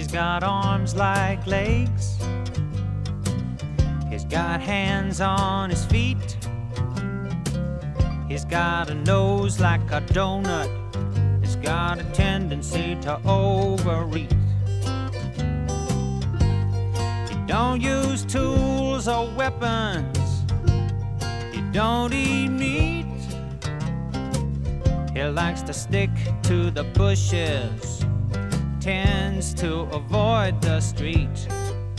got arms like legs. He's got hands on his feet. He's got a nose like a donut. He's got a tendency to overeat. He don't use tools or weapons. He don't eat meat. He likes to stick to the bushes, tends to avoid the street.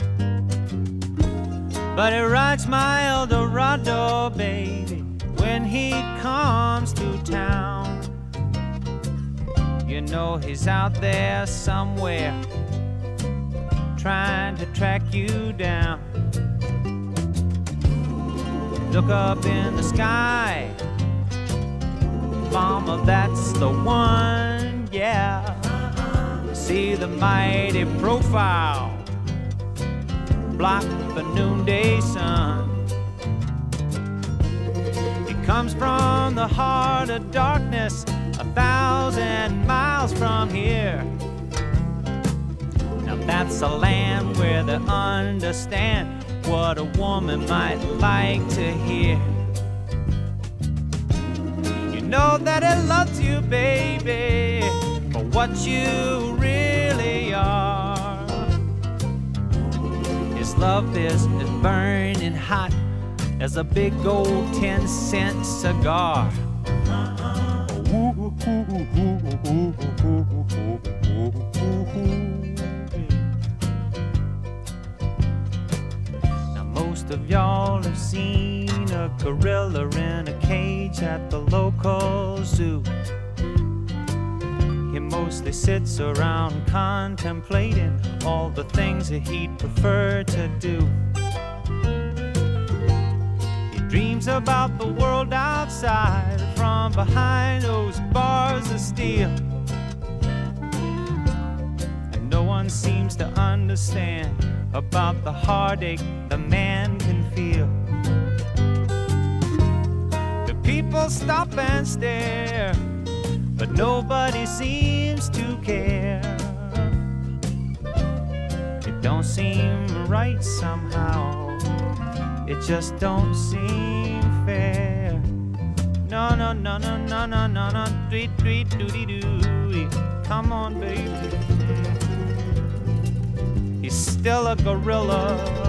But he rides my Eldorado, baby, when he comes to town. You know he's out there somewhere, trying to track you down. Look up in the sky, mama, that's the one, yeah. See the mighty profile, block the noonday sun. He comes from the heart of darkness, 1,000 miles from here. Now that's a land where they understand what a woman might like to hear. You know that he loves you, baby, for what you really are. His love is as burning hot as a big old 10-cent cigar. Now most of y'all have seen a gorilla in a cage at the local zoo. He mostly sits around contemplating all the things that he'd prefer to do. He dreams about the world outside from behind those bars of steel. And no one seems to understand about the heartache the man can feel. The people stop and stare, but nobody seems to care. It don't seem right somehow. It just don't seem fair. No, no, no, no, no, no, no, no. Tweet, tweet, doody doo. Come on, baby. He's still a gorilla.